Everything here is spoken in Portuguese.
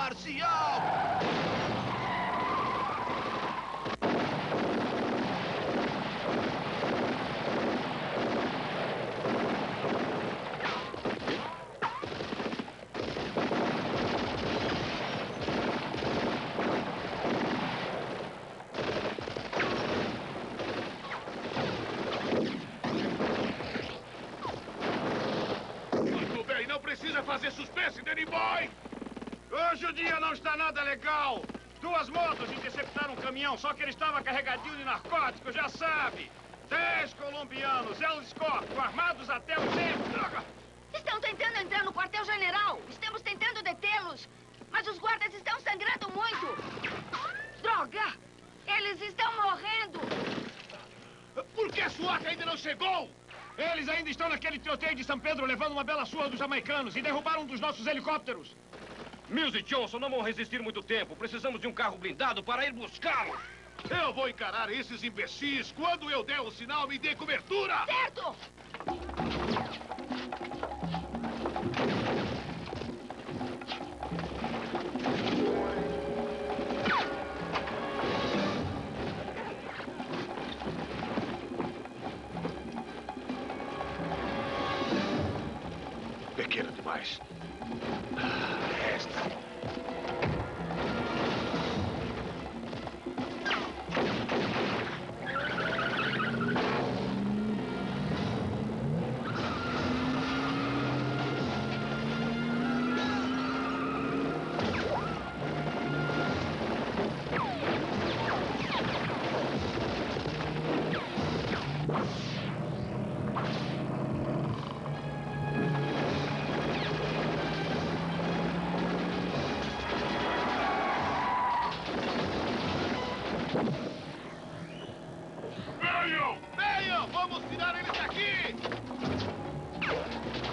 marcial! Não precisa fazer suspense, Danny Boy! Hoje o dia não está nada legal. 2 motos interceptaram um caminhão, só que ele estava carregadinho de narcóticos, já sabe. 10 colombianos, El Escorto, armados até o teto. Droga! Estão tentando entrar no quartel-general. Estamos tentando detê-los. Mas os guardas estão sangrando muito. Droga! Eles estão morrendo. Por que a SWAT ainda não chegou? Eles ainda estão naquele tiroteio de São Pedro, levando uma bela surra dos jamaicanos e derrubaram um dos nossos helicópteros. Mills e Johnson não vão resistir muito tempo. Precisamos de um carro blindado para ir buscá-los. Eu vou encarar esses imbecis. Quando eu der o sinal, me dê cobertura! Certo! Pequeno demais. Esta. Venham! Venham! Vamos tirar eles daqui!